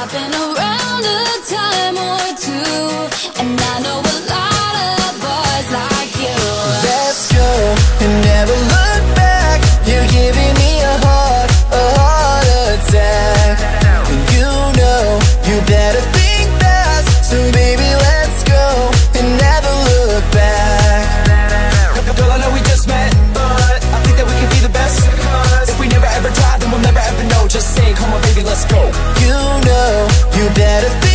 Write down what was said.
I've been around a time or two, and I know a lot of boys like you. Let's go and never look back. You're giving me a heart attack. And you know you better think fast. So baby, let's go and never look back. Girl, I know we just met, but I think that we could be the best. If we never ever try, then we'll never ever know. Just say, come on baby, let's go. You know you better